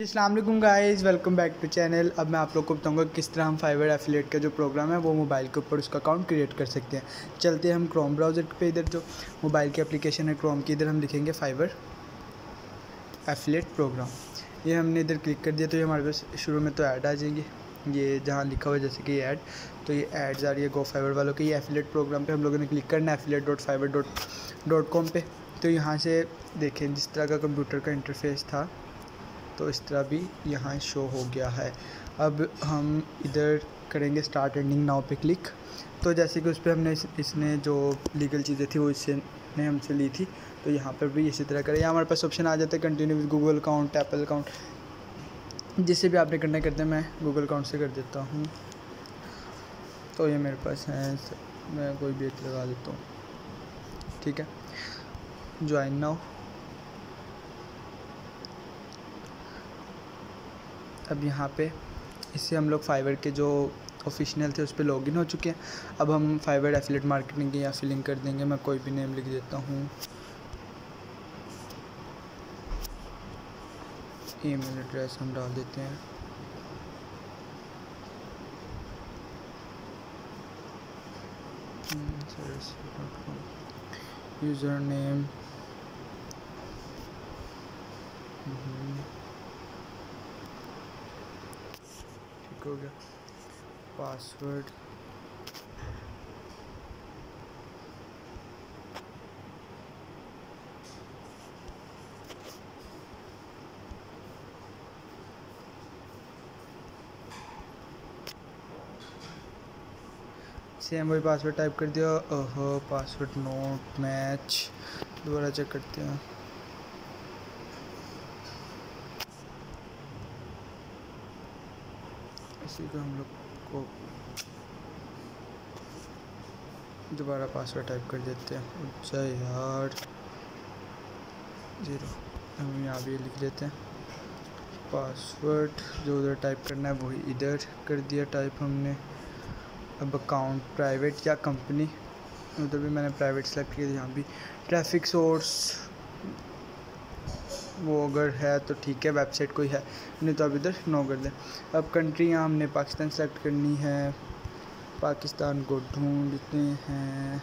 अस्सलाम वालेकुम guys, welcome back to channel. अब मैं आप लोग को बताऊंगा किस तरह हम फाइवर एफिलिएट का जो प्रोग्राम है वो मोबाइल के ऊपर उसका अकाउंट क्रिएट कर सकते हैं। चलते हैं हम क्रोम ब्राउज़र पे, इधर जो मोबाइल की एप्लीकेशन है क्रोम की, इधर हम लिखेंगे फाइवर एफिलिएट प्रोग्राम। ये हमने इधर क्लिक कर दिया तो ये हमारे पास शुरू में तो ऐड आ जाएंगे, ये जहाँ लिखा हुआ है जैसे कि ऐड, तो ये एड्स आ रही है गो फाइवर वालों के। ये एफिलिएट प्रोग्राम पे हम लोगों ने क्लिक करना है affiliate.fiverr.com पे। तो यहाँ से देखें जिस तरह का कंप्यूटर का इंटरफेस था तो इस तरह भी यहाँ शो हो गया है। अब हम इधर करेंगे स्टार्ट एंडिंग नाउ पे क्लिक। तो जैसे कि उस पर हमने इसने जो लीगल चीज़ें थी वो इसने हमसे ली थी, तो यहाँ पर भी इसी तरह करें। यहाँ हमारे पास ऑप्शन आ जाता है continue with Google account, Apple account, जिससे भी आपने करना करते हैं। मैं गूगल अकाउंट से कर देता हूँ, तो ये मेरे पास है, मैं कोई भी एक लगा देता हूँ। ठीक है, ज्वाइन नाउ। अब यहाँ पे इससे हम लोग फाइवर के जो ऑफिशियल थे उस पर लॉगिन हो चुके हैं। अब हम फाइवर एफिलिएट मार्केटिंग की यहाँ फिलिंग कर देंगे। मैं कोई भी नेम लिख देता हूँ, ईमेल एड्रेस हम डाल देते हैं, यूज़र नेम, ठीक हो गया, पासवर्ड, सेम वही पासवर्ड टाइप कर दिया। ओहो, पासवर्ड नोट मैच, दोबारा चेक करते हैं। इसी को हम लोग को दोबारा पासवर्ड टाइप कर देते हैं। अच्छा यार, 0 हम यहाँ भी लिख लेते हैं। पासवर्ड जो उधर टाइप करना है वही इधर कर दिया टाइप हमने। अब अकाउंट प्राइवेट या कंपनी, उधर भी मैंने प्राइवेट सेलेक्ट किया, यहाँ भी ट्रैफिक सोर्स वो अगर है तो ठीक है, वेबसाइट कोई है, नहीं तो अब इधर नो कर दें। अब कंट्री यहाँ हमने पाकिस्तान सेलेक्ट करनी है, पाकिस्तान को ढूंढते हैं,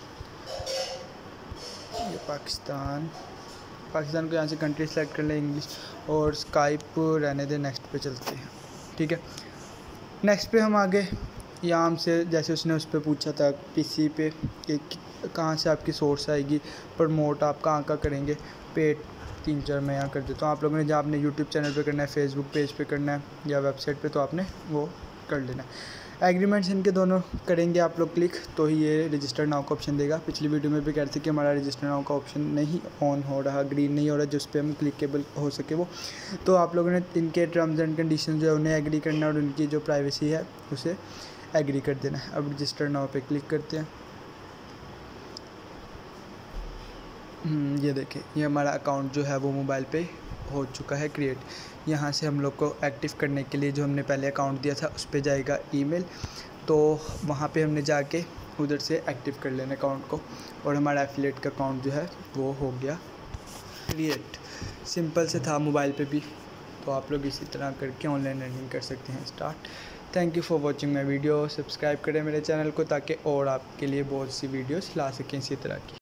ये पाकिस्तान को यहाँ से कंट्री सेलेक्ट कर लें, इंग्लिश, और स्काइप रहने दें, नेक्स्ट पे चलते हैं। ठीक है, नेक्स्ट पे हम आगे यहाँ हमसे जैसे उसने उस पर पूछा था पीसी पे कि कहाँ से आपकी सोर्स आएगी, प्रमोट आप कहाँ का करेंगे, पेड 3-4 मैं यहाँ कर देता हूँ। आप लोगों ने जहाँ आपने यूट्यूब चैनल पे करना है, फेसबुक पेज पे करना है या वेबसाइट पे, तो आपने वो कर लेना है। एग्रीमेंट्स इनके दोनों करेंगे आप लोग क्लिक, तो ही ये रजिस्टर नाउ का ऑप्शन देगा। पिछली वीडियो में भी कह रहे थे कि हमारा रजिस्टर नाउ का ऑप्शन नहीं ऑन हो रहा, ग्रीन नहीं हो रहा, जिस पे हम क्लिकेबल हो सके वो। तो आप लोगों ने इनके टर्म्स एंड कंडीशन जो है उन्हें एग्री करना है और उनकी जो प्राइवेसी है उसे एग्री कर देना है। अब रजिस्टर नाउ पे क्लिक करते हैं। ये देखें, ये हमारा अकाउंट जो है वो मोबाइल पे हो चुका है क्रिएट। यहाँ से हम लोग को एक्टिव करने के लिए जो हमने पहले अकाउंट दिया था उस पर जाएगा ईमेल, तो वहाँ पे हमने जाके उधर से एक्टिव कर लेना अकाउंट को, और हमारा एफिलिएट का अकाउंट जो है वो हो गया क्रिएट। सिंपल से था मोबाइल पे भी, तो आप लोग इसी तरह करके ऑनलाइन अर्निंग कर सकते हैं start. Thank you for watching my video. Subscribe करें मेरे चैनल को ताकि और आपके लिए बहुत सी वीडियोस ला सकें इसी तरह की।